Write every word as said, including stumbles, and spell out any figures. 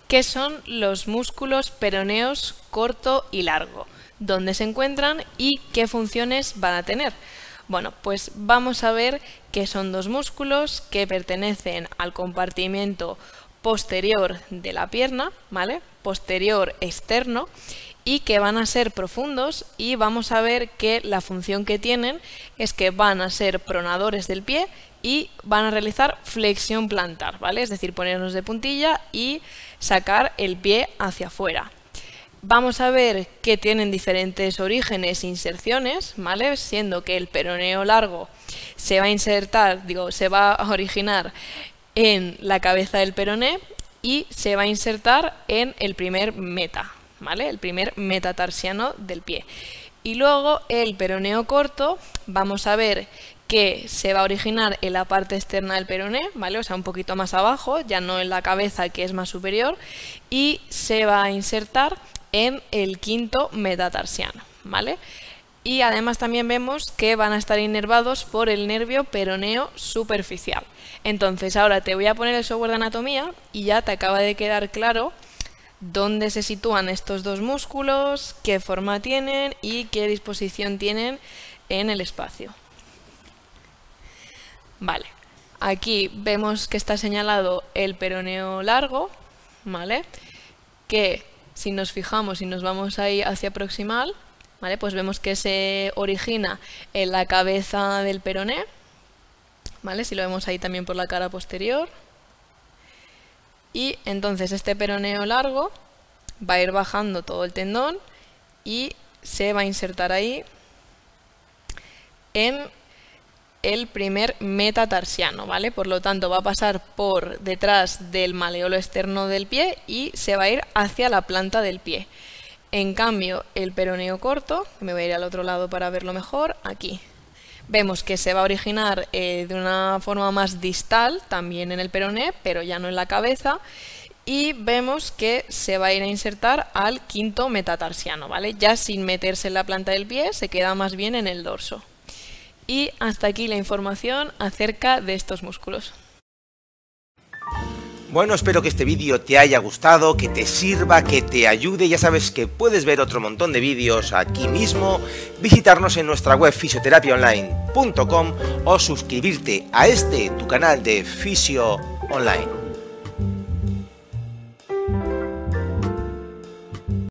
¿qué son los músculos peroneos corto y largo? ¿Dónde se encuentran y qué funciones van a tener? Bueno, pues vamos a ver que son dos músculos que pertenecen al compartimento posterior de la pierna, ¿vale? Posterior externo, y que van a ser profundos, y vamos a ver que la función que tienen es que van a ser pronadores del pie y van a realizar flexión plantar, ¿vale? Es decir, ponernos de puntilla y sacar el pie hacia afuera. Vamos a ver que tienen diferentes orígenes e inserciones, ¿vale? Siendo que el peroneo largo se va a insertar, digo, se va a originar en la cabeza del peroné y se va a insertar en el primer meta, ¿vale? El primer metatarsiano del pie. Y luego el peroneo corto, vamos a ver que se va a originar en la parte externa del peroné, ¿vale? O sea, un poquito más abajo, ya no en la cabeza, que es más superior, y se va a insertar en el quinto metatarsiano, ¿vale? Y además también vemos que van a estar inervados por el nervio peroneo superficial. Entonces ahora te voy a poner el software de anatomía y ya te acaba de quedar claro dónde se sitúan estos dos músculos, qué forma tienen y qué disposición tienen en el espacio. Vale, aquí vemos que está señalado el peroneo largo, ¿vale? Que si nos fijamos y nos vamos ahí hacia proximal, ¿vale? Pues vemos que se origina en la cabeza del peroné, ¿vale? Si lo vemos ahí también por la cara posterior. Y entonces este peroneo largo va a ir bajando todo el tendón y se va a insertar ahí en el primer metatarsiano, ¿vale? Por lo tanto va a pasar por detrás del maleolo externo del pie y se va a ir hacia la planta del pie. En cambio, el peroneo corto, me voy a ir al otro lado para verlo mejor, aquí. Vemos que se va a originar eh, de una forma más distal, también en el peroné, pero ya no en la cabeza. Y vemos que se va a ir a insertar al quinto metatarsiano, ¿vale? Ya sin meterse en la planta del pie, se queda más bien en el dorso. Y hasta aquí la información acerca de estos músculos. Bueno, espero que este vídeo te haya gustado, que te sirva, que te ayude. Ya sabes que puedes ver otro montón de vídeos aquí mismo, visitarnos en nuestra web fisioterapia online punto com o suscribirte a este, tu canal de Fisio Online.